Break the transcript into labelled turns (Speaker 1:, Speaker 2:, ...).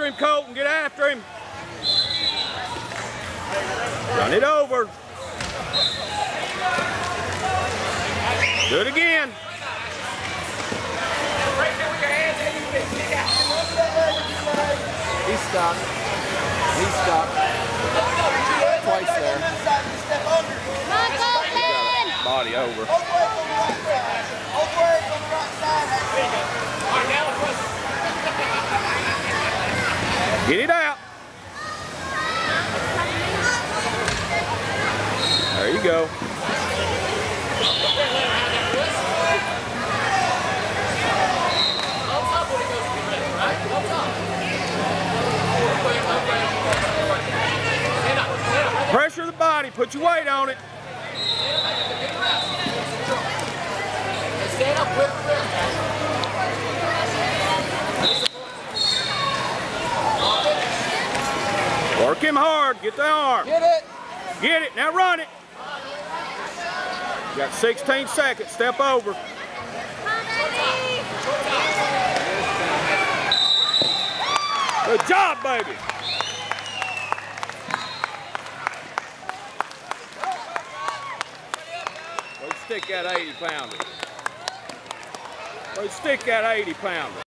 Speaker 1: after him, Colton. Get after him. Run it over. Do it again.
Speaker 2: He's stuck. He's stuck. Twice there.
Speaker 3: Come on, Colton!
Speaker 1: Body over. Get it out. There you go. Pressure the body, put your weight on it.
Speaker 2: Stand up, whip.
Speaker 1: Work him hard, get the arm.
Speaker 2: Get it.
Speaker 1: Get it, now run it. You got 16 seconds, step over. Good job, baby. Let's stick that 80-pounder. Let's stick that 80-pounder.